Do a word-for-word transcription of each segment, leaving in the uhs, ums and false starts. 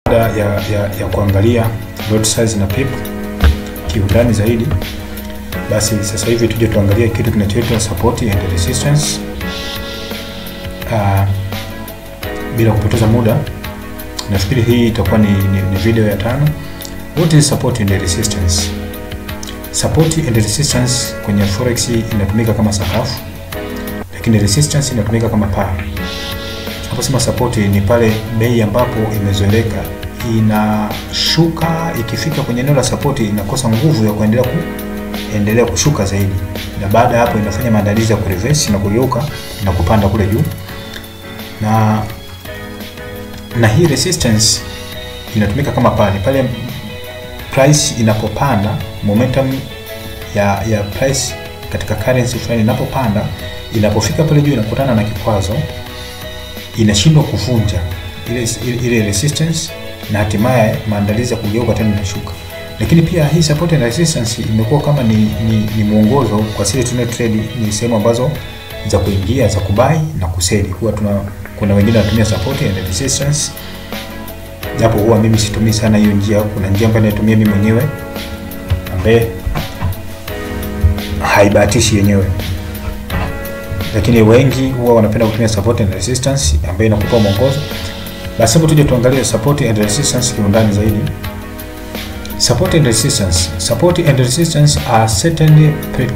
ya, ya, ya kuangalia lot size na pip kiundani zaidi, basi sasa hivi tuje tuangalie kitu kinachoitwa support and resistance. Uh, bila kupoteza muda, nafikiri hii itakuwa ni, ni, ni video ya tano. What is support and resistance? Support and resistance kwenye forex inatumika kama sakafu, lakini resistance inatumika kama paa. Tunaposema support ni pale bei ambapo imezoeleka inashuka, ikifika kwenye eneo la support inakosa nguvu ya kuendelea kuendelea kushuka zaidi, na baada ya hapo inafanya maandalizi ya kureverse na kugeuka na kupanda kule juu. Na na hii resistance inatumika kama pale pale price inapopanda, momentum ya ya price katika currency fulani inapopanda, inapofika pale juu inakutana na kikwazo, inashindwa kuvunja ile ile resistance na hatimaye maandalizi ya kugeuka tena inashuka. Lakini pia hii support and resistance imekuwa kama ni ni, ni mwongozo kwa sisi tuna trade, ni sehemu ambazo za kuingia, za kubai na kuseli. Huwa tuna kuna wengine wanatumia support and resistance, japo huwa mimi situmii sana hiyo njia. Kuna njia ambayo natumia mimi mwenyewe ambaye haibahatishi yenyewe, lakini wengi huwa wanapenda kutumia support and resistance ambayo inakupa mwongozo. Basi hapo tuje tuangalie support and resistance kiundani zaidi. Support and resistance. Support and resistance are certain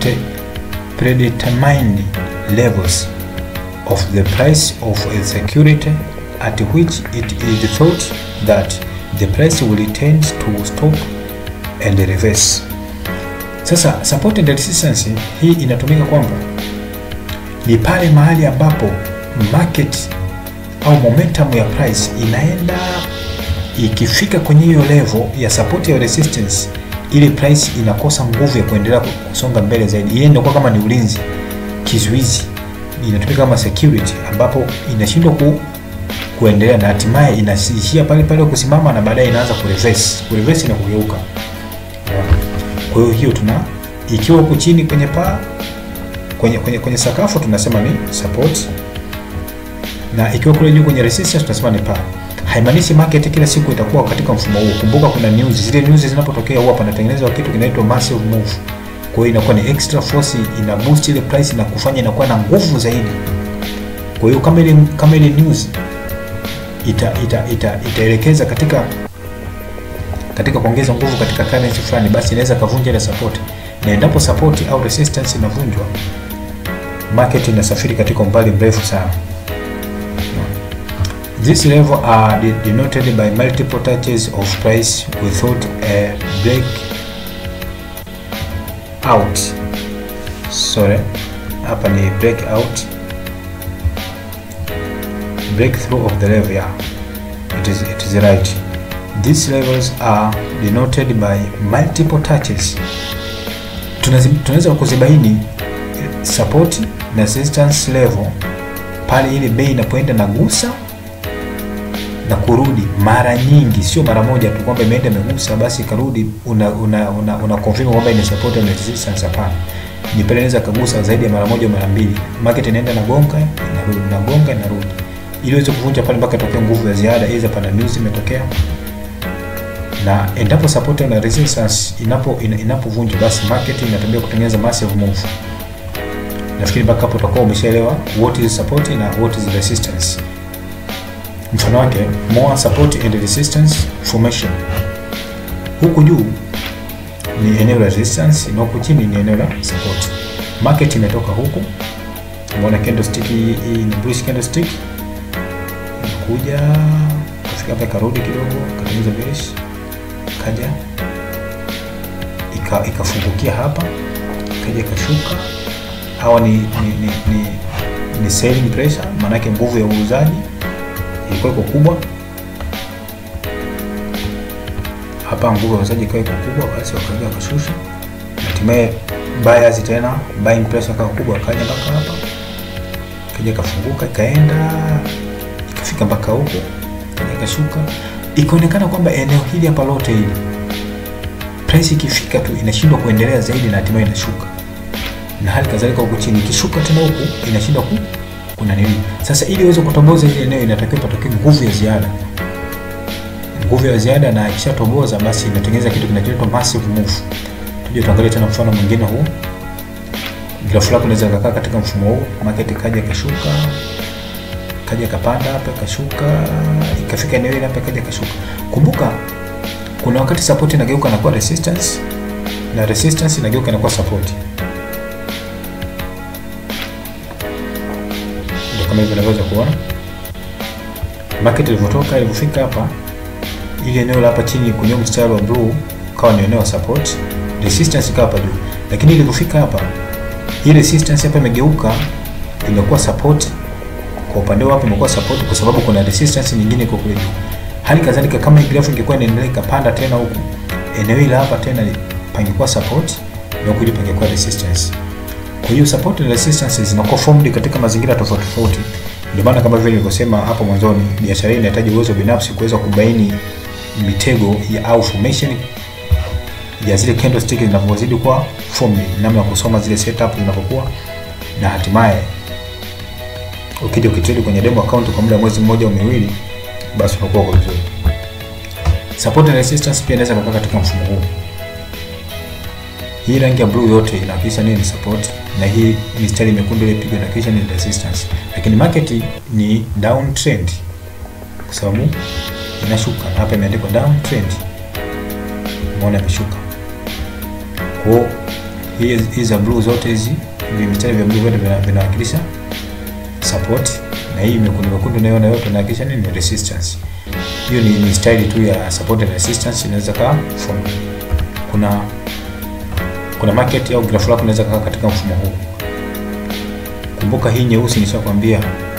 predetermined levels of the price of a security at which it is thought that the price will tend to stop and reverse. Sasa support and resistance hii inatumika kwamba ni pale mahali ambapo market au momentum ya price inaenda, ikifika kwenye hiyo level ya support ya resistance, ile price inakosa nguvu ya kuendelea kusonga mbele zaidi. Yeye ndio kama ni ulinzi, kizuizi, inatumika kama security, ambapo inashindwa ku kuendelea na hatimaye inaishia pale pale kusimama, na baadaye inaanza kureverse kureverse na kugeuka. Kwa hiyo hiyo tuna ikiwa huko chini kwenye paa, kwenye kwenye kwenye sakafu tunasema ni support, na ikiwa kule juu kwenye resistance tunasema ni paa. Haimaanishi market kila siku itakuwa katika mfumo huo. Kumbuka kuna news, zile news zinapotokea huwa panatengenezwa kitu kinaitwa massive move. Kwa hiyo inakuwa ni extra force, ina boost ile price na kufanya inakuwa na nguvu zaidi. Kwa hiyo kama ile kama ile news ita ita ita itaelekeza katika katika kuongeza nguvu katika currency fulani, basi inaweza kavunja ile support, na endapo support au resistance inavunjwa, market inasafiri katika umbali mrefu sana. This level are denoted by multiple touches of price without a break out. Sorry, hapa ni break out, breakthrough of the level. Yeah, it is it is right. These levels are denoted by multiple touches. Tunaweza kuzibaini support na resistance level pale ile bei inapoenda na gusa na kurudi mara nyingi, sio mara moja tu kwamba imeenda imegusa basi karudi una una una, una confirm kwamba ina support na resistance. Hapana, ni pale inaweza kagusa zaidi ya mara moja mara mbili, market inaenda na gonga inarudi na gonga inarudi, ili iweze kuvunja pale mpaka tokea nguvu ya ziada, iza pana news imetokea. Na endapo support na resistance inapo inapovunja, basi market inatembea kutengeneza massive move. Nafikiri mpaka hapo tutakuwa umeshaelewa what is support na what is resistance. Mfano wake, more support and resistance formation. Huku juu ni eneo la resistance na huku chini ni eneo la support. Market imetoka huku, umeona candlestick hii ni bullish candlestick, kuja kufika hapa karudi kidogo, katengeneza bearish, kaja ika ikafungukia hapa, kaja ikashuka. Hawa ni ni ni ni, ni selling pressure, maana yake nguvu ya uuzaji ilikuwa iko kubwa hapa, nguvu ya uuzaji ikawa iko kubwa, basi wakaja wakashusha, hatimaye buyers tena buying pressure ikawa kubwa, kaja mpaka hapa, kaja kafunguka, ikaenda ikafika mpaka huko, kaja ikashuka, ikaonekana kwamba eneo hili hapa lote hili price ikifika tu inashindwa kuendelea zaidi na hatimaye inashuka, na hali kadhalika huko chini ikishuka tena huko inashindwa ku kuna nini. Sasa ili uweze kutomboza ile eneo inatakiwa patoke nguvu ya ziada, nguvu ya ziada, na ikishatoboza basi inatengeneza kitu kinachoitwa massive move. Tuje tuangalie tena mfano mwingine huu. Grafu lako unaweza kukaa katika mfumo huu, market kaja kashuka, kaja kapanda hapa kashuka, ikafika eneo hili hapa kaja kashuka. Kumbuka kuna wakati support inageuka na kuwa resistance, na resistance inageuka na kuwa support. Ndio kama hivyo unaweza kuona market ilivyotoka, ilipofika hapa ile eneo la hapa chini kwenye mstari wa blue kawa ni eneo la support, resistance ikawa hapa juu. Lakini ilipofika hapa, hii resistance hapa imegeuka imekuwa support. Kwa upande wapo imekuwa support kwa sababu kuna resistance nyingine iko kule juu. Hali kadhalika kama hii graph ingekuwa inaendelea ikapanda tena huku, eneo hili hapa tena pangekuwa support na huku pangekuwa resistance. Kwa hiyo support na resistance zinakuwa formed katika mazingira tofauti tofauti. Ndio maana kama vile nilivyosema hapo mwanzoni, biashara hii inahitaji uwezo binafsi kuweza kubaini mitego ya au formation ya zile candlestick zinapozidi kwa form, namna ya kusoma zile setup zinapokuwa, na hatimaye ukija ukitrade kwenye demo account kwa muda mwezi mmoja au miwili, basi unakuwa kwa vizuri. Support and resistance pia inaweza kukaa katika mfumo huu. Hii rangi ya blue yote inawakilisha nini? Support, na hii mistari mekundu ile pigo inawakilisha nini? Resistance. Lakini market ni downtrend kwa sababu inashuka, na hapa imeandikwa downtrend, umeona imeshuka. Kwa hiyo hizi blue zote hizi, mistari ya blue yote vinawakilisha support, na hii mekundu mekundu nayo na yote inawakilisha nini? Resistance. Hiyo ni, ni style tu ya support and resistance, inaweza kaa form. Kuna kuna market au graph lako inaweza kaa katika mfumo huu. Kumbuka hii nyeusi nishakwambia,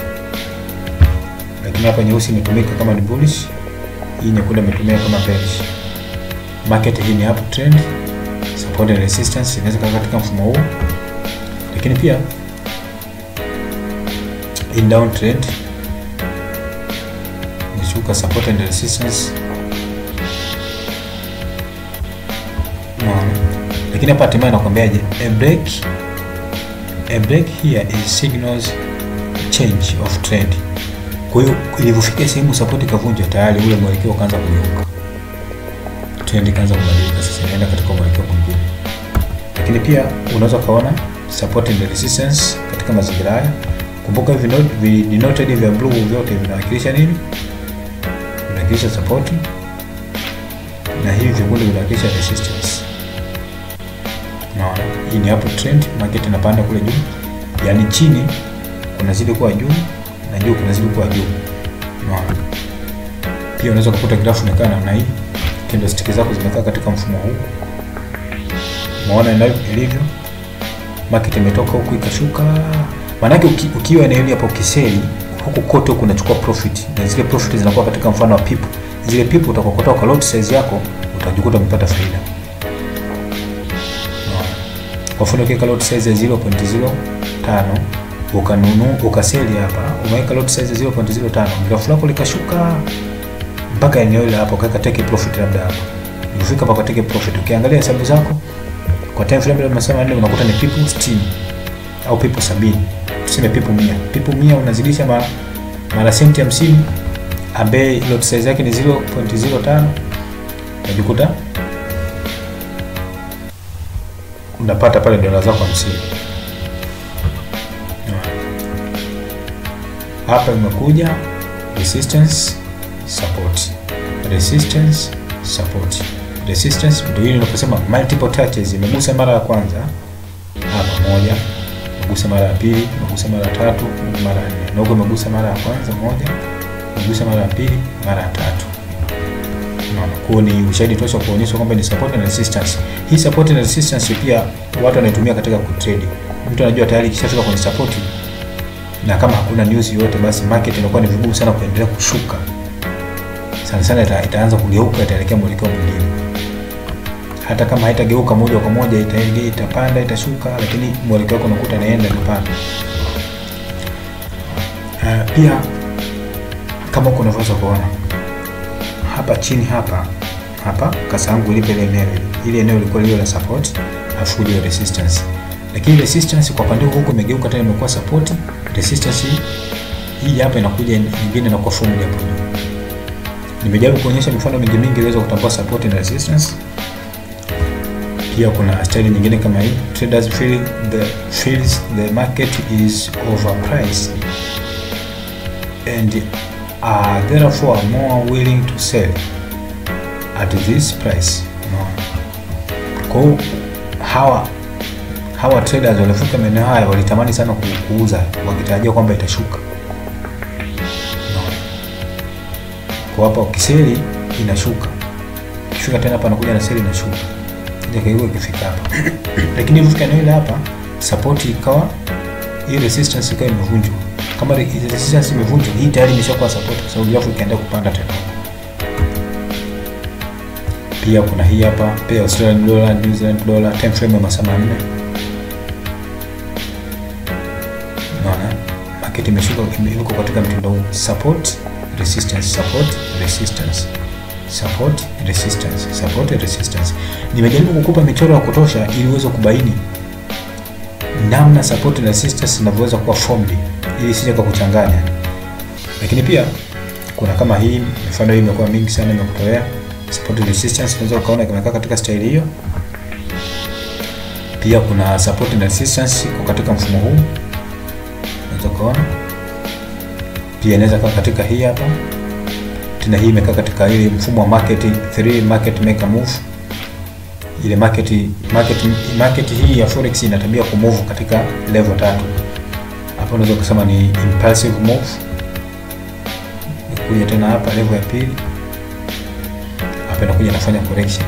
lakini hapa nyeusi imetumika kama ni bullish, hii nyekundu imetumika kama bearish. Market hii ni uptrend, support and resistance inaweza kaa katika mfumo huu. Lakini pia in downtrend nishuka, support and resistance. Unaona? Lakini hapa hatimaye nakwambiaje, a break a break here is signals change of trend. Kwa hiyo ilipofika sehemu support ikavunjwa, tayari ule mwelekeo kaanza kugeuka, trend kaanza kubadilika, sasa inaenda katika mwelekeo mwingine. Lakini pia unaweza kaona support and resistance katika mazingira haya. Kumbuka hivi note vi denoted vya blue vyote vinawakilisha nini? Vinawakilisha support, na hivi vyekundu vinawakilisha resistance. Naona hii ni hapo trend, market inapanda kule juu, yani chini kunazidi kuwa juu na juu kunazidi kuwa juu. Naona pia unaweza kukuta graph inakaa namna hii, candlestick zako zimekaa katika mfumo huu. Umeona ilivyo, market imetoka huku ikashuka. Maana yake uki, ukiwa eneo hili hapo ukiseli huku kote huku unachukua profit, na zile profit zinakuwa katika mfano wa pipu. Zile pipu utakokotoa kwa lot size yako, utajikuta umepata faida. Kwa mfano ukiweka lot size ya zero point zero tano ukanunu ukaseli hapa, umeweka lot size ya zero point zero tano, graph lako likashuka mpaka eneo hili hapo, ukaweka take profit labda hapa. Ukifika hapa take profit, ukiangalia hesabu zako kwa time frame labda masaa manne, unakuta ni pipu sitini au pipu sabini, tuseme pipu mia. Pipu mia unazidisha mara mara senti hamsini, ambaye lot size yake ni zero point zero tano, unajikuta unapata pale dola zako hamsini. Hapa imekuja resistance support, resistance support, resistance. Ndio ile unaposema multiple touches, imegusa mara ya kwanza hapa moja, imegusa mara ya pili, imegusa mara ya tatu, mara ya nne, na huko imegusa mara ya kwanza moja, imegusa mara ya pili, mara ya tatu. Kwa ni ushahidi tosha kuonyesha kwamba ni support na resistance. Hii support na resistance pia watu wanaitumia katika kutrade. Mtu anajua tayari kishafika kwenye support, na kama hakuna news yoyote, basi market inakuwa ni vigumu sana kuendelea kushuka. Sana sana ita, itaanza kugeuka, itaelekea mwelekeo mwingine. Hata kama haitageuka moja kwa moja, itaelekea itapanda, itashuka, lakini mwelekeo wako unakuta inaenda kupanda. Uh, pia kama uko unaweza kuona hapa chini hapa hapa kasa yangu ilipe ile eneo ile eneo liko lile la support afu ile resistance, lakini resistance kwa pande huko imegeuka tena imekuwa support. Resistance hii hapa inakuja nyingine na kwa formula hapo, Nimejaribu kuonyesha mifano mingi mingi ili kutambua support na resistance. Pia kuna style nyingine kama hii, traders feel the feels the market is overpriced and are therefore more willing to sell at this price. No. Kwa hawa hawa traders walifika maeneo haya walitamani sana kuuza wakitarajia kwamba itashuka. No. Kwa hapa ukiseli inashuka. Kishuka tena hapa anakuja na seli inashuka. Ndio hiyo ikifika hapa. Lakini ifika eneo ile hapa support ikawa hii resistance ikawa imevunjwa. Kama resistance imevunjwa, hii tayari imeshakuwa support kwa sababu grafu ikaenda kupanda tena. Pia kuna hii hapa pay Australian dollar, New Zealand dollar, time frame ya masaa manne. Unaona? Market imeshuka iko katika mtindo huu, support, resistance, support, resistance. Support, resistance, support, resistance. Nimejaribu kukupa michoro ya kutosha ili uweze kubaini namna support na resistance zinavyoweza kuwa formed ili isije kukuchanganya. Lakini pia kuna kama hii mifano hii imekuwa mingi sana nimekutolea. Support and resistance unaweza kuona imekaa katika style hiyo. Pia kuna support and resistance kwa katika mfumo huu. Unaweza kuona. Pia inaweza kuwa katika hii hapa. Tena hii imekaa katika ile mfumo wa market three market maker move. Ile market market market hii ya forex ina tabia ku move katika level tatu. Hapo unaweza kusema ni impulsive move. Kuja tena hapa level ya pili. Hapa inakuja nafanya correction.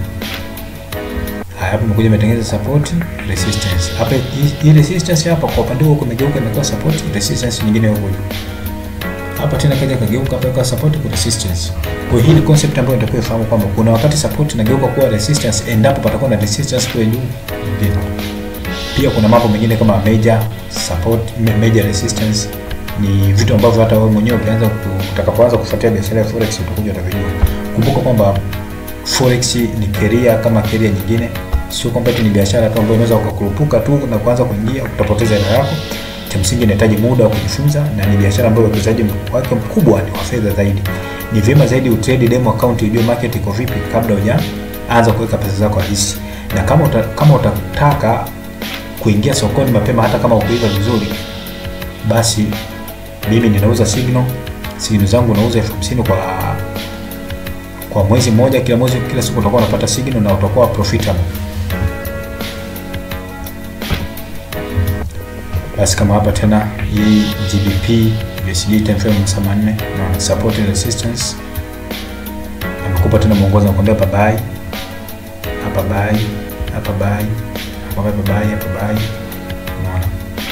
Hapa imekuja imetengeneza support, resistance. Hapa hii resistance hapa kwa upande huko imegeuka imekuwa support, resistance nyingine huko. Hapa tena kaja kageuka hapa kwa support kwa resistance. Kwa hiyo hii concept ambayo nitakuwa fahamu kwamba kuna wakati support inageuka kuwa resistance endapo patakuwa na resistance kwa juu. Pia kuna mambo mengine kama major support, major resistance ni vitu ambavyo hata wewe mwenyewe ukianza utakapoanza kufuatia biashara ya forex utakuja utavijua. Kumbuka kwamba forex ni career kama career nyingine, sio kwamba ni biashara tu ambayo unaweza ukakurupuka tu na kuanza kuingia utapoteza hela yako. Cha msingi inahitaji muda wa kujifunza na ni biashara ambayo uwekezaji wake mkubwa ni wa fedha zaidi. Ni vyema zaidi utrade demo account ujue market iko vipi kabla hujaanza kuweka pesa zako halisi. Na kama uta, kama utataka kuingia sokoni mapema hata kama ukuiva vizuri, basi mimi ninauza signal. Signal zangu nauza elfu hamsini kwa kwa mwezi mmoja, kila mwezi kila siku utakuwa unapata signal na utakuwa profitable. Basi kama hapa tena hii G B P U S D time frame masaa manne na support and resistance. Amekupa tena mwongozo nakwambia hapa buy, hapa buy, hapa buy, hapa buy, hapa buy. Unaona?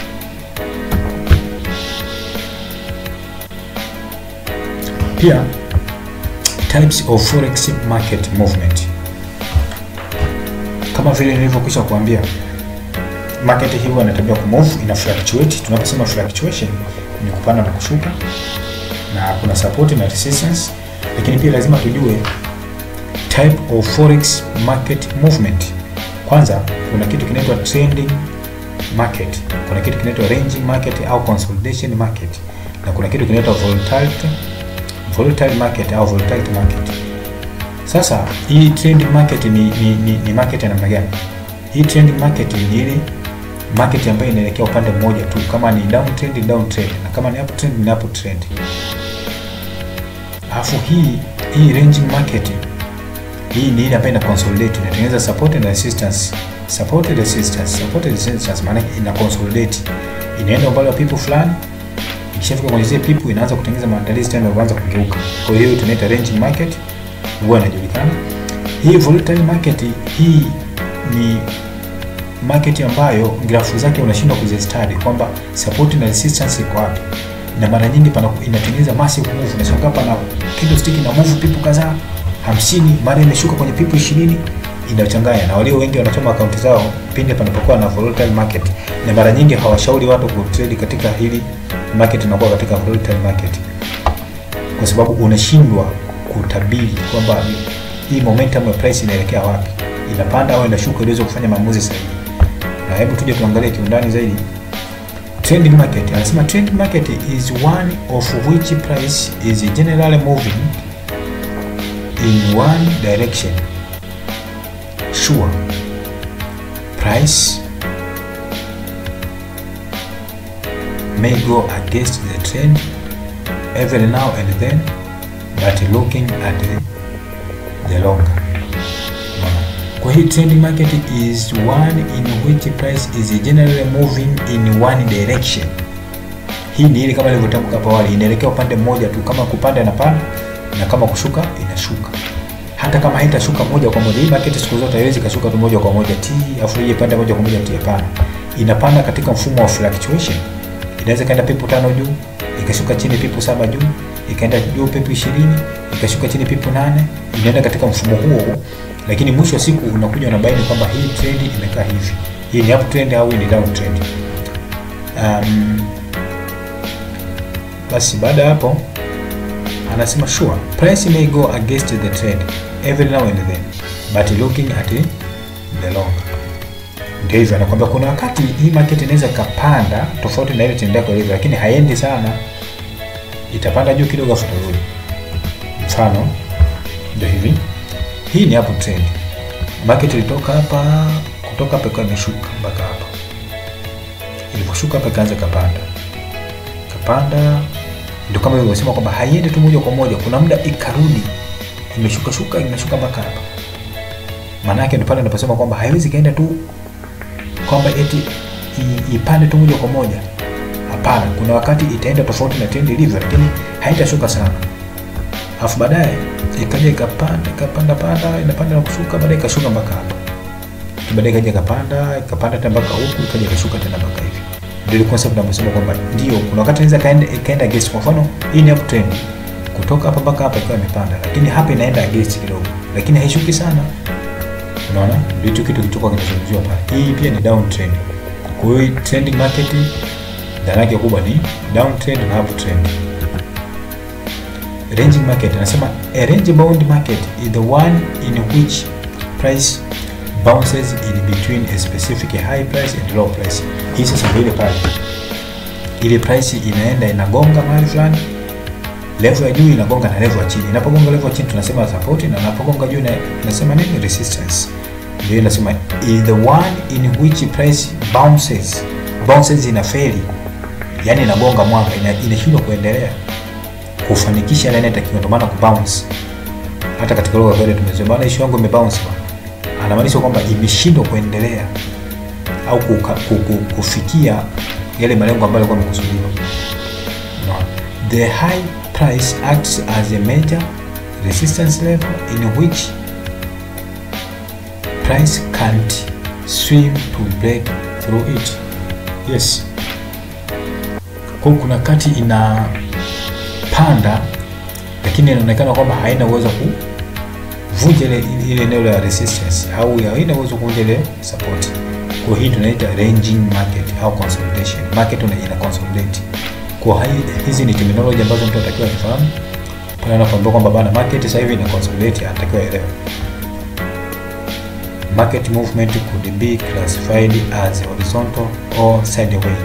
Pia types of forex market movement. Kama vile nilivyokwisha kuambia, market hii huwa inatabia ku move, ina fluctuate. Tunaposema fluctuation ni kupanda na kushuka, na kuna support na resistance. Lakini pia lazima tujue type of forex market movement. Kwanza kuna kitu kinaitwa trending market, kuna kitu kinaitwa ranging market au consolidation market, na kuna kitu kinaitwa volatility volatile market au volatile market. Sasa hii trending market ni ni, ni, ni market ya namna gani? Hii trending market ni ile market ambayo inaelekea upande mmoja tu, kama ni downtrend downtrend, na kama ni uptrend ni uptrend. Alafu hii hii ranging market hii ni ile ambayo ina consolidate, inatengeneza support and resistance, support and resistance, support and resistance, maana ina consolidate, inaenda umbali wa pipu fulani. Ikishafika kwenye zile pipu inaanza kutengeneza maandalizi tena kuanza kugeuka. Kwa hiyo tunaita ranging market, huwa inajulikana. Hii volatile market hii ni market ambayo grafu zake unashindwa kuzistudy kwamba support na resistance iko wapi. Na mara nyingi pana inatengeneza massive move, unashangaa pana kitu stick na move pipu kadhaa hamsini, mara imeshuka kwenye pipu ishirini, inachanganya. Na walio wengi wanachoma akaunti zao pindi panapokuwa na volatile market. Na mara nyingi hawashauri watu kutrade katika hili market inakuwa katika volatile market, kwa sababu unashindwa kutabiri kwamba hii momentum ya price inaelekea wapi, inapanda au inashuka, ili uweze kufanya maamuzi sahihi. Na hebu tuje tuangalie kiundani zaidi trending market. Anasema trending market is one of which price is generally moving in one direction, sure, price may go against the trend every now and then, but looking at the, the longer. Kwa hii trending market is one in which price is generally moving in one direction. Hii ni ile kama nilivyotamka hapo awali, inaelekea upande mmoja tu, kama kupanda inapanda na kama kushuka inashuka. Hata kama haitashuka moja kwa moja, hii market siku zote haiwezi kashuka tu moja kwa moja T afu ije pande moja kwa moja T, hapana. Inapanda katika mfumo wa fluctuation. Inaweza kaenda pipu tano juu, ikashuka chini pipu saba juu, ikaenda juu pipu ishirini, ikashuka chini pipu nane, inaenda katika mfumo huo. Lakini mwisho wa siku unakuja unabaini kwamba hii trend imekaa hivi. Hii ni up trend au ni down trend. Um, basi baada hapo anasema sure, price may go against the trend every now and then, but looking at the long. Ndio hivyo anakuambia kuna wakati hii market inaweza kapanda tofauti na ile trend yako ilivyo, lakini haiendi sana. Itapanda juu kidogo afu itarudi. Mfano ndio hivi. Hii ni up trend. Market ilitoka hapa, kutoka hapa ikashuka mpaka hapa. Iliposhuka hapa ikaanza kapanda. Kapanda ndio kama nilivyosema kwamba haiendi tu moja kwa moja, kuna muda ikarudi. Imeshuka shuka, inashuka mpaka hapa. Maana yake ndio pale ninaposema kwamba haiwezi kaenda tu kwamba eti ipande tu moja kwa moja. Hapana, kuna wakati itaenda tofauti na trend ilivyo, lakini haitashuka sana. Alafu baadaye ikaja ikapanda, ikapanda panda, inapanda na kushuka, baadaye ikashuka mpaka hapa. Baadaye ikaja ikapanda, ikapanda tena mpaka huku, ikaja ikashuka tena mpaka hivi. Ndio ile concept tunasema kwamba ndio kuna wakati inaweza kaenda ikaenda against. Kwa mfano, hii ni up trend. Kutoka hapa mpaka hapa ikawa imepanda, lakini hapa inaenda against kidogo. Lakini haishuki sana. Unaona? Ndio kitu kilichokuwa kinazungumziwa pale. Hii pia ni down trend. Kwa hiyo trending market dhana yake kubwa ni down trend na up trend. Ranging market anasema a range bound market is the one in which price bounces in between a specific high price and low price. Hii sasa ndio ile pale. Ile price inaenda inagonga mahali fulani. Level ya juu inagonga na level ya chini. Inapogonga level ya chini tunasema support, na inapogonga juu tunasema nini? Resistance. Ndio inasema is the one in which price bounces. Bounces ina fail. Yaani inagonga mwanga, inashindwa kuendelea kufanikisha ile inatakiwa, ndio maana kubounce. Hata katika lugha ya tumesema bana issue yangu imebounce. Anamaanisha kwamba imeshindwa kuendelea au kufikia yale malengo ambayo yalikuwa yamekusudiwa. No. The high price acts as a major resistance level in which price can't swim to break through it. Yes. Kwa kuna kati ina panda, lakini inaonekana kwamba haina uwezo kuvunja ile ile eneo la resistance au haina uwezo kuvunja ile support. Kwa hii tunaita ranging market au consolidation. Market ina consolidate. Kwa hizi ni terminology ambazo mtu anatakiwa kufahamu. Pale anapoambia kwamba bana market sasa hivi ina consolidate, anatakiwa elewe. Market movement could be classified as horizontal or sideways.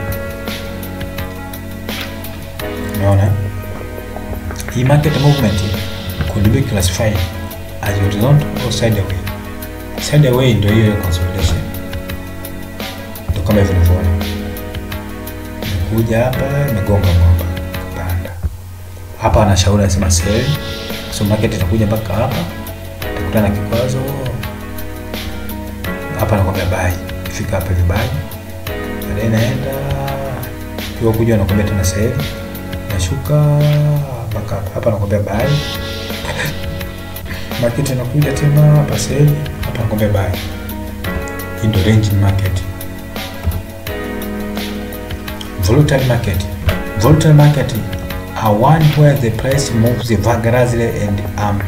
Unaona? Hii market movement could be classified as horizontal or sideways. Sideways ndio hiyo consolidation. Ndio kama hivyo unavyoona. Kuja hapa imegonga mwamba kupanda. Hapa anashauri anasema sell. So market itakuja mpaka hapa. Itakutana na kikwazo. Hapa anakuambia buy. Ikifika hapa hivi buy. Baadaye inaenda hiyo kuja anakuambia tena sell. Nashuka mpaka hapa. Hapa anakuambia buy. Market inakuja tena hapa sell. Hapa anakuambia buy. Hii ndio ranging market. Volatile market. Volatile market are one where the price moves vigorously and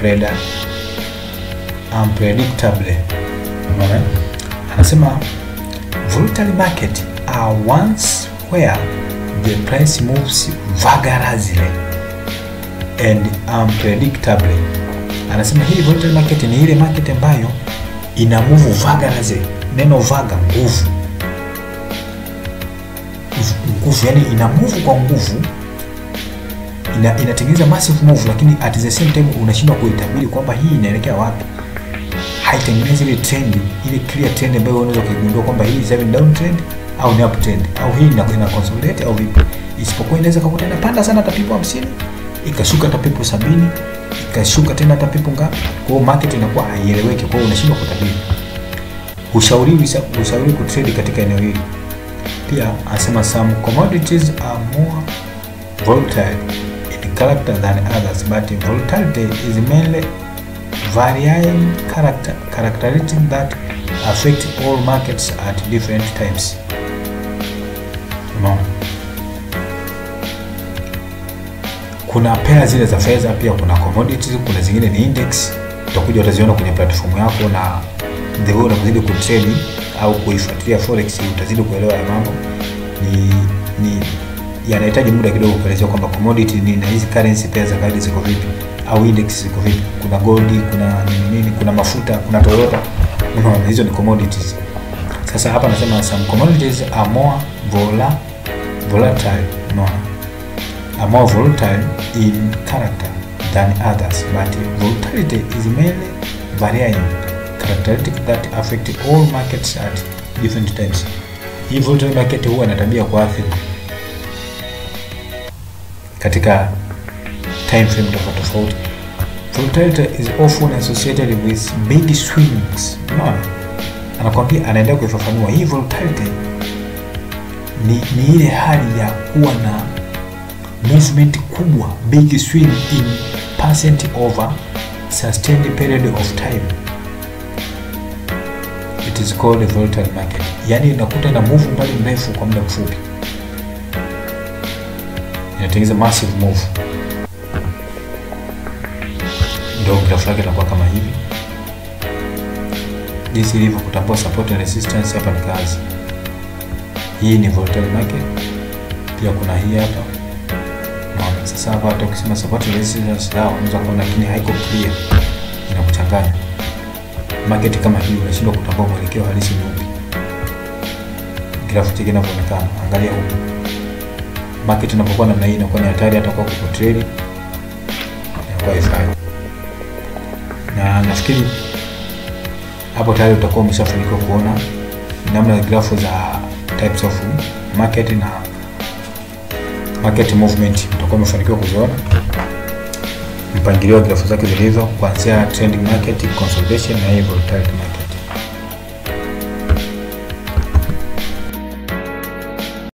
unpredictably. Unaona? Anasema volatile market are ones where the price moves vigorously and unpredictably. Anasema hii volatile market ni ile market ambayo ina move vigorously. Neno vaga nguvu. Nguvu, yani ina move kwa nguvu, ina, inatengeneza massive move, lakini at the same time unashindwa kuitabiri kwamba hii inaelekea wapi. Haitengenezi ile trend, ile clear trend ambayo unaweza kugundua kwamba hii is down trend au ni up trend au hii ina, ina consolidate au vipi. Isipokuwa inaweza kukuta inapanda sana hata pipo hamsini, ikashuka hata pipo sabini, ikashuka tena hata pipo ngapi. Kwa hiyo market inakuwa haieleweki, kwa hiyo unashindwa kutabiri. Ushauri ushauri ku trade katika eneo hili. Pia anasema some commodities are more volatile in character than others, but volatility is mainly varying character characteristics that affect all markets at different times. No. Kuna pair zile za fedha, pia kuna commodities, kuna zingine ni index. Utakuja utaziona kwenye platform yako, na the way unazidi kutrade au kuifuatilia forex utazidi kuelewa ya mambo. Ni ni yanahitaji muda kidogo kuelezea kwamba commodity ni na hizi currency pairs za kawaida ziko vipi au index ziko vipi. Kuna gold, kuna nini nini, kuna mafuta, kuna Toyota. Unaona, hizo ni commodities. Sasa hapa nasema some commodities are more vola, volatile, unaona, are more volatile in character than others, but volatility is mainly varying characteristics that affect all markets at different times. Hii volatile market huwa na tabia kuathiri katika time frame tofauti tofauti. Volatility is often associated with big swings. Unaona, anakwambia, anaendelea kuifafanua hii volatility ni, ni ile hali ya kuwa na movement kubwa, big swing in percent over sustained period of time. It is called a volatile market. Yani unakuta na move mbali mrefu kwa muda mfupi, inatengeneza massive move. Ndio graph yake inakuwa kama hivi. Jinsi ilivyo kutambua support and resistance hapa ni kazi. Hii ni volatile market. Pia kuna hii hapa. Na sasa hapa hata ukisema support and resistance lao unaweza kuona, lakini haiko clear, inakuchanganya. Market kama hii unashindwa kutambua mwelekeo halisi ni upi. Graph yake inaonekana, angalia huko. Market inapokuwa namna hii inakuwa ni hatari hata kwa kutrade. Inakuwa ifai. Na nafikiri hapo tayari utakuwa umeshafanikiwa kuona namna ya grafu za types of market na market movement. Utakuwa umefanikiwa kuziona mpangilio wa grafu zake zilivyo, kuanzia trending market, consolidation na volatile market.